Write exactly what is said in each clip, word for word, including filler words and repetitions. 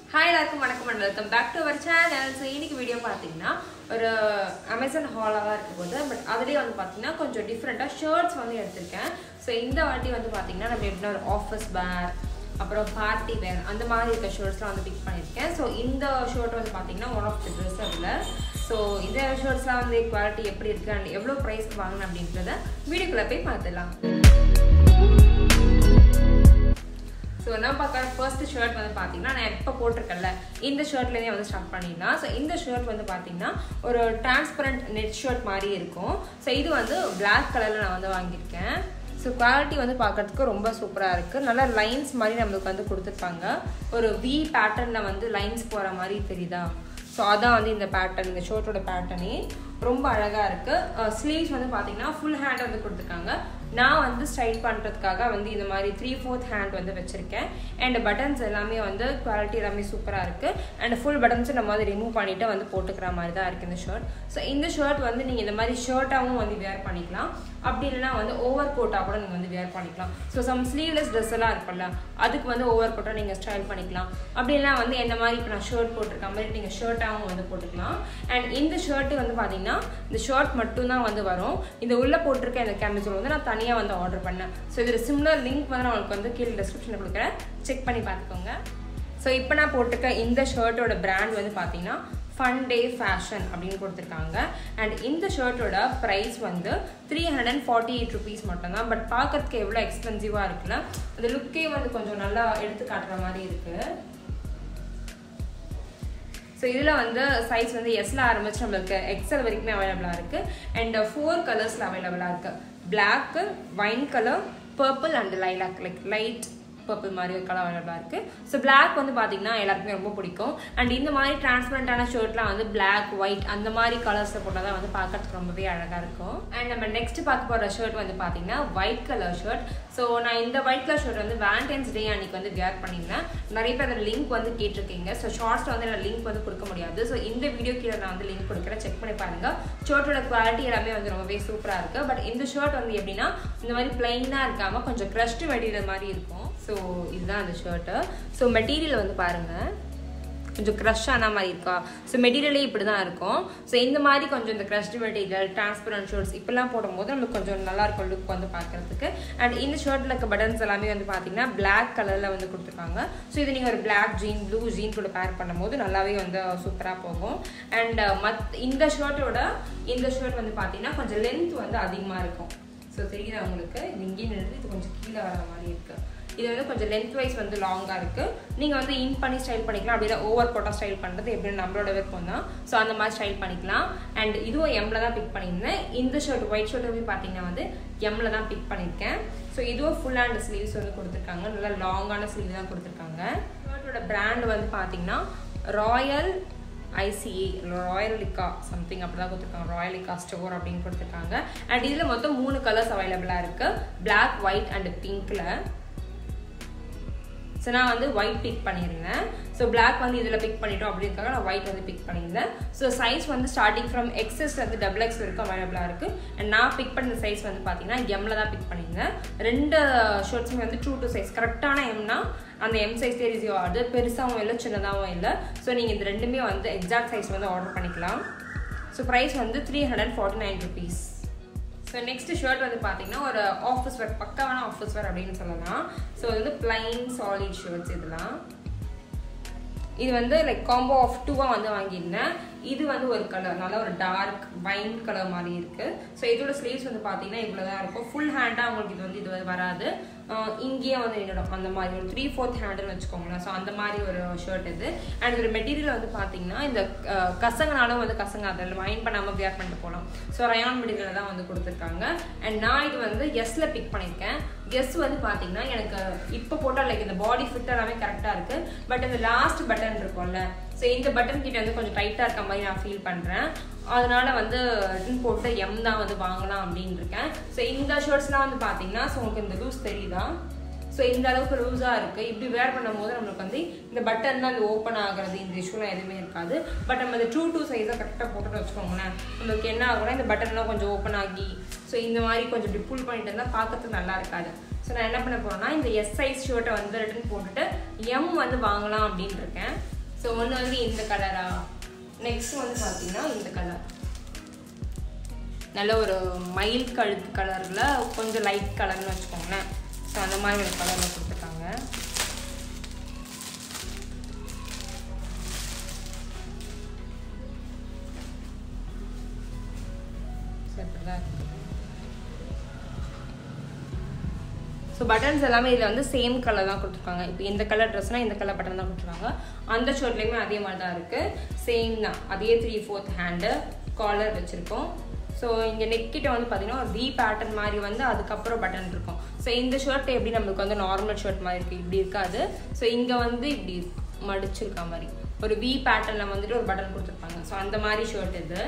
Hi எல்லாருக்கும் வணக்கம் and welcome back to our channel. So இன்னைக்கு வீடியோ பாத்தீங்கன்னா ஒரு Amazon haul ஆ இருக்க போகுது. பட் அதுலயே வந்து பாத்தீங்கன்னா கொஞ்சம் டிஃபரண்டா ஷர்ட்ஸ் வந்து எடுத்துர்க்கேன். So இந்த வாட்டி வந்து பாத்தீங்கன்னா நம்ம எப்படினா ஒரு ஆபீஸ் வேர் அப்புறம் பார்ட்டி வேர் அந்த மாதிரி இருக்க ஷர்ட்ஸ்லாம் வந்து பிக் பண்ணிருக்கேன். So இந்த ஷர்ட் வந்து பாத்தீங்கன்னா one of the dress அதுல. So இந்த ஷர்ட்ஸ்லாம் வந்து குவாலிட்டி எப்படி இருக்கு and எவ்வளவு பிரைஸ்க்கு வாங்குன அப்படின்றத வீடியோக்குள்ள போய் பார்த்துடலாம். So நான் பார்க்குற ஃபர்ஸ்ட் ஷர்ட் வந்து பார்த்தீங்கன்னா நான் எப்போ போட்டிருக்கேன்ல இந்த ஷர்ட்லேயே வந்து ஸ்டார்ட் பண்ணிடலாம். ஸோ இந்த ஷர்ட் வந்து பார்த்தீங்கன்னா ஒரு டிரான்ஸ்பரண்ட் நெட் ஷர்ட் மாதிரி இருக்கும். ஸோ இது வந்து பிளாக் கலரில் நான் வந்து வாங்கியிருக்கேன். ஸோ குவாலிட்டி வந்து பார்க்குறதுக்கு ரொம்ப சூப்பராக இருக்குது. நல்லா லைன்ஸ் மாதிரி நம்மளுக்கு வந்து கொடுத்துருப்பாங்க. ஒரு வி பேட்டர்னில் வந்து லைன்ஸ் போகிற மாதிரி தெரியுதா? ஸோ அதான் வந்து இந்த பேட்டர்ன், இந்த ஷர்ட்டோட பேட்டர்னே ரொம்ப அழகாக இருக்குது. ஸ்லீவ்ஸ் வந்து பார்த்தீங்கன்னா ஃபுல் ஹேண்ட் வந்து கொடுத்துருக்காங்க. நான் வந்து ஸ்டைல் பண்ணுறதுக்காக வந்து இந்த மாதிரி த்ரீ ஃபோர்த் ஹேண்ட் வந்து வச்சுருக்கேன். அண்ட் பட்டன்ஸ் எல்லாமே வந்து குவாலிட்டி எல்லாமே சூப்பராக இருக்குது. அண்ட் ஃபுல் பட்டன்ஸை நம்ம வந்து ரிமூவ் பண்ணிவிட்டு வந்து போட்டுக்கிற மாதிரி தான் இருக்குது இந்த ஷர்ட். ஸோ இந்த ஷர்ட் வந்து நீங்கள் இந்த மாதிரி ஷர்ட்டாகவும் வந்து வேர் பண்ணிக்கலாம். அப்படி இல்லைனா வந்து ஓவர் கோட்டாக கூட நீங்கள் வந்து வேர் பண்ணிக்கலாம். ஸோ சம் ஸ்லீவ்லெஸ் ட்ரெஸ் எல்லாம் இருக்குல்ல, அதுக்கு வந்து ஓவர் கோட்டாக நீங்கள் ஸ்டைல் பண்ணிக்கலாம். அப்படி இல்லைனா வந்து என்ன மாதிரி இப்போ நான் ஷர்ட் போட்டிருக்க மாதிரி நீங்கள் ஷர்ட்டாகவும் வந்து போட்டுக்கலாம். அண்ட் இந்த ஷர்ட்டு வந்து பார்த்தீங்கன்னா இந்த ஷர்ட் மட்டும்தான் வந்து வரும். இந்த உள்ளே போட்டிருக்க இந்த கேமிசோல் வந்து நான் தனியாக வந்து ஆர்டர் பண்ணேன். ஸோ இதில் சிம்லர் லிங்க் வந்து நான் உங்களுக்கு வந்து கீழே டிஸ்கிரிப்ஷனில் கொடுக்குறேன், செக் பண்ணி பார்த்துக்கோங்க. ஸோ இப்போ நான் போட்டிருக்க இந்த ஷர்ட்டோட பிராண்ட் வந்து பார்த்தீங்கன்னா ஃபண்டே ஃபேஷன் அப்படின்னு கொடுத்துருக்காங்க. அண்ட் இந்த ஷர்ட்டோட ப்ரைஸ் வந்து three hundred and forty eight rupees மட்டும்தான். பட் பார்க்கறதுக்கு எவ்வளோ எக்ஸ்பென்சிவாக இருக்குல்ல, அந்த லுக்கே வந்து கொஞ்சம் நல்லா எடுத்து காட்டுற மாதிரி இருக்குது. ஸோ இதில் வந்து சைஸ் வந்து எஸ்ல ஆரம்பிச்சு நம்மளுக்கு எக்ஸல் வரைக்குமே அவைலபிளாக இருக்குது. அண்ட் ஃபோர் கலர்ஸில் அவைலபிளாக இருக்குது. Black, wine colour, purple and lilac, like light purple மாதிரி ஒரு கலர் அவைலபிளாக இருக்குது. ஸோ பிளாக் வந்து பார்த்தீங்கன்னா எல்லாருக்குமே ரொம்ப பிடிக்கும். அண்ட் இந்த மாதிரி டிரான்ஸ்பரண்டான ஷர்ட்லாம் வந்து பிளாக், ஒயிட் அந்த மாதிரி கலர்ஸில் போட்டால் தான் வந்து பார்க்கறதுக்கு ரொம்பவே அழகாக இருக்கும். அண்ட் நம்ம நெக்ஸ்ட் பார்க்க போகிற ஷர்ட் வந்து பார்த்தீங்கன்னா ஒயிட் கலர் ஷர்ட். ஸோ நான் இந்த ஒயிட் கலர் ஷர்ட் வந்து வேலண்டைன்ஸ் டே அன்னைக்கு வந்து வேர் பண்ணியிருந்தேன். நிறைய பேர் அந்த லிங்க் வந்து கேட்டிருக்கீங்க. ஸோ ஷார்ட்ஸில் வந்து நான் லிங்க் வந்து கொடுக்க முடியாது. ஸோ இந்த வீடியோ கீழே நான் வந்து லிங்க் கொடுக்குறேன், செக் பண்ணி பாருங்கள். ஷர்ட்டோட குவாலிட்டி எல்லாமே வந்து ரொம்பவே சூப்பராக இருக்குது. பட் இந்த ஷர்ட் வந்து எப்படின்னா இந்த மாதிரி பிளைனாக இருக்காமல் கொஞ்சம் க்ரஷ்டு மெட்டீரியல் மாதிரி இருக்கும். ஸோ இதுதான் அந்த ஷர்ட்டு. ஸோ மெட்டீரியல் வந்து பாருங்கள், கொஞ்சம் க்ரஷ் ஆன மாதிரி இருக்கா. ஸோ மெட்டீரியலே இப்படி தான் இருக்கும். ஸோ இந்த மாதிரி கொஞ்சம் இந்த க்ரஷ்டு மெட்டீரியல், டிரான்ஸ்பரண்ட் ஷர்ட்ஸ் இப்பெல்லாம் போடும்போது நம்மளுக்கு கொஞ்சம் நல்லாயிருக்கும் லுக் வந்து பார்க்குறதுக்கு. அண்ட் இந்த ஷர்ட்டில் இருக்க பட்டன்ஸ் எல்லாமே வந்து பார்த்தீங்கன்னா பிளாக் கலரில் வந்து கொடுத்துருக்காங்க. ஸோ இது நீங்கள் ஒரு பிளாக் ஜீன், ப்ளூ ஜீன் கூட பேர் பண்ணும்போது நல்லாவே வந்து சூப்பராக போகும். அண்ட் மத் இந்த ஷர்ட்டோட இந்த ஷர்ட் வந்து பார்த்தீங்கன்னா கொஞ்சம் லென்த் வந்து அதிகமாக இருக்கும். ஸோ தெரியுதா உங்களுக்கு, இது இங்கேயும் நின்று இது கொஞ்சம் கீழே வர மாதிரி இருக்குது. இது வந்து கொஞ்சம் லென்த் வைஸ் வந்து லாங்காக இருக்குது. நீங்கள் வந்து இன் பண்ணி ஸ்டைல் பண்ணிக்கலாம். அப்படின்னா ஓவர் கோட்டாக ஸ்டைல் பண்ணுறது எப்படின்னு நம்மளோட விருப்பம் தான். ஸோ அந்த மாதிரி ஸ்டைல் பண்ணிக்கலாம். அண்ட் இதுவும் எம்மில் தான் பிக் பண்ணியிருந்தேன். இந்த ஷர்ட் ஒயிட் ஷர்ட் போய் பார்த்தீங்கன்னா வந்து எம்மில் தான் பிக் பண்ணியிருக்கேன். ஸோ இதுவும் ஃபுல் ஹேண்ட் ஸ்லீவ்ஸ் வந்து கொடுத்துருக்காங்க. நல்லா லாங்கான ஸ்லீவ் தான் கொடுத்துருக்காங்க. ஷர்ட்டோட பிராண்ட் வந்து பார்த்தீங்கன்னா ராயல் ஐசிஏ, ராயலிகா சம்திங் அப்படி தான் கொடுத்துருக்காங்க. ராயலிகா ஸ்டோர் அப்படின்னு கொடுத்துருக்காங்க. அண்ட் இதில் மொத்தம் மூணு கலர்ஸ் அவைலபிளாக இருக்குது. பிளாக், ஒயிட் அண்ட் பிங்க்கில். ஸோ நான் வந்து ஒயிட் பிக் பண்ணியிருந்தேன். ஸோ பிளாக் வந்து இதில் பிக் பண்ணிட்டோம் அப்படிங்கிறதுக்காக நான் ஒயிட் வந்து பிக் பண்ணியிருந்தேன். ஸோ சைஸ் வந்து ஸ்டார்டிங் ஃப்ரம் எக்ஸஸ் வந்து டபுள் எக்ஸ் வரைக்கும் அவைலபிளாக இருக்குது. அண்ட் நான் பிக் பண்ண சைஸ் வந்து பார்த்தீங்கன்னா எம்மில் தான் பிக் பண்ணியிருந்தேன். ரெண்டு ஷர்ட்ஸுமே வந்து ட்ரூ டு சைஸ், கரெக்டான எம்னா அந்த எம் சைஸ் தெரிஞ்சோ, அது பெருசாகவும் இல்லை சின்னதாகவும் இல்லை. ஸோ நீங்கள் இந்த ரெண்டுமே வந்து எக்ஸாக்ட் சைஸ் வந்து ஆர்டர் பண்ணிக்கலாம். ஸோ ப்ரைஸ் வந்து three hundred forty nine rupees. So next shirt வந்து பார்த்தீங்கன்னா ஒரு ஆஃபீஸ் வேர், பக்காவான ஆஃபீஸ் வேர் அப்படின்னு சொல்லலாம். ஸோ இது வந்து பிளைன் சாலிட் ஷர்ட்ஸ். இதெல்லாம் இது வந்து லைக் காம்போ ஆஃப் டூவாக வந்து வாங்கியிருந்தேன். இது வந்து ஒரு கலர், நல்லா ஒரு டார்க் வைன் கலர் மாதிரி இருக்குது. ஸோ இதோட ஸ்லீவ்ஸ் வந்து பார்த்தீங்கன்னா இவ்வளோ தான் இருக்கும். ஃபுல் ஹேண்டாக உங்களுக்கு இது வந்து இது வராது. இங்கேயே வந்து என்னிடம் அந்த மாதிரி ஒரு த்ரீ ஃபோர்த் ஹேண்டுன்னு வச்சுக்கோங்களேன். ஸோ அந்த மாதிரி ஒரு ஷர்ட் இது. அண்ட் இதோட மெட்டீரியல் வந்து பார்த்தீங்கன்னா இந்த கசங்கனாலும் வந்து கசங்க அதில் மைண்ட் பண்ணாமல் வியர் பண்ணிட்டு போகலாம். ஸோ ரயான் மெட்டீரியல் தான் வந்து கொடுத்துருக்காங்க. அண்ட் நான் இது வந்து எஸ்ல பிக் பண்ணியிருக்கேன். எஸ் வந்து பார்த்தீங்கன்னா எனக்கு இப்போ போட்டால் லைக் இந்த பாடி ஃபிட் எல்லாமே கரெக்டாக இருக்குது. பட் இந்த லாஸ்ட் பட்டன் இருக்கும்ல, ஸோ இந்த பட்டன் கிட்ட வந்து கொஞ்சம் டைட்டாக இருக்க மாதிரி நான் ஃபீல் பண்ணுறேன். அதனால வந்து ரிட்டன் போட்டு எம் தான் வந்து வாங்கலாம் அப்படின்னு இருக்கேன். ஸோ இந்த ஷர்ட்ஸ்லாம் வந்து பார்த்தீங்கன்னா ஸோ உங்களுக்கு இந்த லூஸ் தெரியுதா? ஸோ இந்த அளவுக்கு லூஸாக இருக்குது. இப்படி வேர் பண்ணும்போது நம்மளுக்கு வந்து இந்த பட்டன் தான் இந்த ஓப்பன் ஆகிறது, இந்த இஷ்யூலாம் எதுவுமே இருக்காது. பட் நம்ம இந்த டூ டூ சைஸாக கரெக்டாக போட்டுட்டு வச்சுக்கோங்களேன், நம்மளுக்கு என்ன ஆகும்னா இந்த பட்டன்லாம் கொஞ்சம் ஓப்பன் ஆகி ஸோ இந்த மாதிரி கொஞ்சம் இப்படி புல் பண்ணிட்டு இருந்தால் பார்க்கறதுக்கு நல்லா இருக்காது. ஸோ நான் என்ன பண்ண போகிறேன்னா இந்த எஸ் சைஸ் ஷர்ட்டை வந்து ரிட்டன் போட்டுட்டு எம் வந்து வாங்கலாம் அப்படின்னு இருக்கேன். ஸோ ஒன்று வந்து இந்த கலரா, நெக்ஸ்ட் வந்து பார்த்தீங்கன்னா இந்த கலர் நல்ல ஒரு மயில் கழுத்து கலரில் கொஞ்சம் லைட் கலர்னு வச்சுக்கோங்களேன். ஸோ அந்த மாதிரி ஒரு கலரில் கொடுத்துருக்காங்க. ஸோ பட்டன்ஸ் எல்லாமே இதில் வந்து சேம் கலர் தான் கொடுத்துருக்காங்க. இப்போ இந்த கலர் ட்ரெஸ்னால் இந்த கலர் பட்டன் தான் கொடுத்துருக்காங்க. அந்த ஷர்ட்லேயுமே அதே மாதிரி தான் இருக்குது, சேம் தான். அதே த்ரீ ஃபோர்த் ஹேண்டு காலர் வச்சுருக்கோம். ஸோ இங்கே நெக்கிட்ட வந்து பார்த்தீங்கன்னா ஒரு வி பேட்டர்ன் மாதிரி வந்து அதுக்கப்புறம் பட்டன் இருக்கும். ஸோ இந்த ஷர்ட் எப்படி நம்மளுக்கு வந்து நார்மல் ஷர்ட் மாதிரி இருக்குது, இப்படி இருக்காது. ஸோ இங்கே வந்து இப்படி மடிச்சிருக்க மாதிரி ஒரு வி பேட்டர்னில் வந்துட்டு ஒரு பட்டன் கொடுத்துருப்பாங்க. ஸோ அந்த மாதிரி ஷர்ட் இது.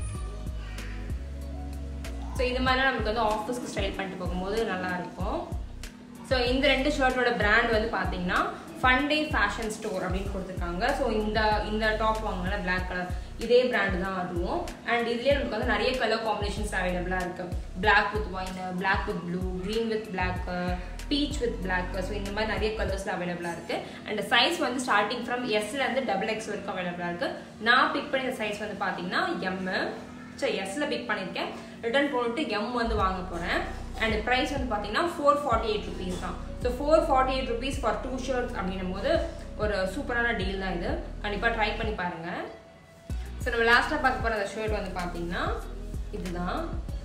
ஸோ இது மாதிரிலாம் நமக்கு வந்து ஆஃபீஸ்க்கு ஸ்டைல் பண்ணிட்டு போகும்போது நல்லாயிருக்கும். ஸோ இந்த ரெண்டு ஷர்ட்டோட பிராண்ட் வந்து பார்த்தீங்கன்னா ஃபண்டே ஃபேஷன் ஸ்டோர் அப்படின்னு கொடுத்துருக்காங்க. ஸோ இந்த இந்த டாப் வாங்கினா பிளாக் கலர் இதே பிராண்டு தான் அதுவும். அண்ட் இதுலேயே நமக்கு வந்து நிறைய கலர் காம்பினேஷன்ஸ் அவைலபிளாக இருக்குது. Black with wine, black with blue, green with black, peach with black. So இந்த மாதிரி நிறைய கலர்ஸில் அவைலபிளாக இருக்குது. அண்ட் சைஸ் வந்து ஸ்டார்டிங் ஃப்ரம் எஸ்லேருந்து டபுள் எக்ஸ் வரைக்கும் அவைலபிளாக இருக்குது. நான் பிக் பண்ணிய சைஸ் வந்து பார்த்தீங்கன்னா எம்மு. ஸோ எஸ்ல பிக் பண்ணியிருக்கேன். ரிட்டர்ன் போட்டு எம் வந்து வாங்க போகிறேன். அண்ட் ப்ரைஸ் வந்து பார்த்தீங்கன்னா ஃபோர் ஃபார்ட்டி எயிட் ருபீஸ் தான். So four forty eight rupees for two shirts அப்படின்னும் போது ஒரு சூப்பரான டீல் தான் இது. கண்டிப்பாக ட்ரை பண்ணி பாருங்கள். ஸோ நம்ம லாஸ்ட்டாக பார்க்க போகிற அந்த ஷர்ட் வந்து பார்த்தீங்கன்னா இதுதான்.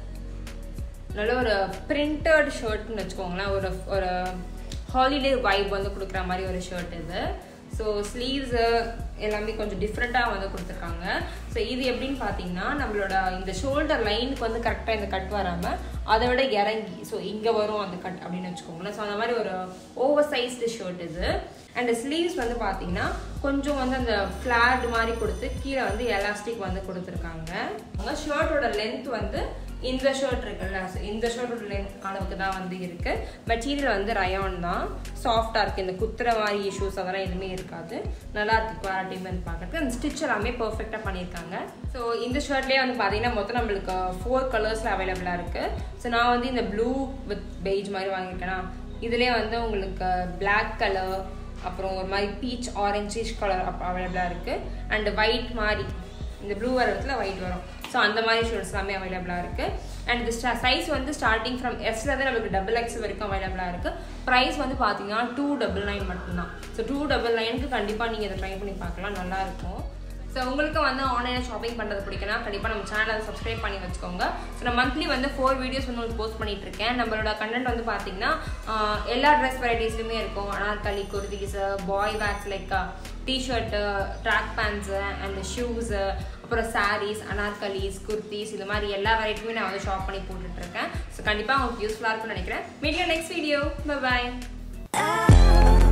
நல்ல ஒரு பிரிண்டட் ஷர்ட்னு வச்சுக்கோங்களேன். ஒரு ஒரு ஹாலிடே வைப் வந்து கொடுக்குற மாதிரி ஒரு ஷர்ட் இது. ஸோ ஸ்லீவ்ஸு எல்லாமே கொஞ்சம் டிஃப்ரெண்ட்டாக வந்து கொடுத்துருக்காங்க. ஸோ இது எப்படின்னு பார்த்தீங்கன்னா நம்மளோட இந்த ஷோல்டர் லைனுக்கு வந்து கரெக்டாக இந்த கட் வராமல் அதை விட இறங்கி ஸோ இங்கே வரும் அந்த கட் அப்படின்னு வச்சுக்கோங்களேன். ஸோ அந்த மாதிரி ஒரு ஓவர் சைஸ்டு ஷர்ட் இது. அண்ட் ஸ்லீவ்ஸ் வந்து பார்த்தீங்கன்னா கொஞ்சம் வந்து அந்த ஃப்ளாட் மாதிரி கொடுத்து கீழே வந்து எலாஸ்டிக் வந்து கொடுத்துருக்காங்க. அவங்க ஷர்ட்டோட லென்த் வந்து இந்த ஷர்ட் இருக்குல்ல, ஸோ இந்த ஷர்ட்டோட லென்த் அளவுக்கு தான் வந்து இருக்குது. மெட்டீரியல் வந்து ரயான் தான், சாஃப்டாக இருக்குது. இந்த குத்துற மாதிரி இஷ்யூஸ் அதெல்லாம் எதுவுமே இருக்காது. நல்லா இருக்குது குவாலிட்டி வந்து பார்க்குறதுக்கு. அந்த ஸ்டிச் எல்லாமே பர்ஃபெக்டாக பண்ணியிருக்காங்க. ஸோ இந்த ஷர்ட்லேயே வந்து பார்த்தீங்கன்னா மொத்தம் நம்மளுக்கு ஃபோர் கலர்ஸில் அவைலபிளாக இருக்குது. ஸோ நான் வந்து இந்த ப்ளூ வித் பெய்ஜ் மாதிரி வாங்கியிருக்கேன்னா இதுலேயே வந்து உங்களுக்கு பிளாக் கலர், அப்புறம் ஒரு மாதிரி பீச் ஆரஞ்சிஷ் கலர் அப்போ அவைலபிளாக இருக்குது. அண்ட் ஒயிட் மாதிரி இந்த ப்ளூ வர இடத்துல ஒயிட் வரும். ஸோ அந்த மாதிரி ஷர்ட்ஸ் எல்லாமே அவைலபிளாக இருக்குது. அண்ட் இந்த சைஸ் வந்து ஸ்டார்டிங் ஃப்ரம் எஸ்லேருந்து நம்மளுக்கு டபுள் எக்ஸ் வரைக்கும் அவைலபிளாக இருக்குது. ப்ரைஸ் வந்து பார்த்தீங்கன்னா டூ டபுள் நைன் மட்டும்தான். ஸோ டூ டபுள் நைனுக்கு கண்டிப்பாக நீங்கள் இதை ட்ரை பண்ணி பார்க்கலாம், நல்லாயிருக்கும். ஸோ உங்களுக்கு வந்து ஆன்லைனில் ஷாப்பிங் பண்ணுறது பிடிக்குன்னா கண்டிப்பாக நம்ம சேனலை சப்ஸ்கிரைப் பண்ணி வச்சுக்கோங்க. ஸோ நான் மந்த்லி வந்து ஃபோர் வீடியோஸ் வந்து உங்களுக்கு போஸ்ட் பண்ணிட்டு இருக்கேன். நம்மளோட கண்டென்ட் வந்து பார்த்தீங்கன்னா எல்லா ட்ரெஸ் வெரைட்டிஸ்லையுமே இருக்கும். Anarkali, kurtis, boy packs like t shirt, track pants and shoes, அப்புறம் சாரீஸ், அனார்கலிஸ், குர்தீஸ், இது மாதிரி எல்லா வெரைட்டியுமே நான் வந்து ஷாப் பண்ணி போட்டுட்ருக்கேன். ஸோ கண்டிப்பாக உங்களுக்கு யூஸ்ஃபுல்லாக இருக்கும்னு நினைக்கிறேன். Meet you next video. Bye bye.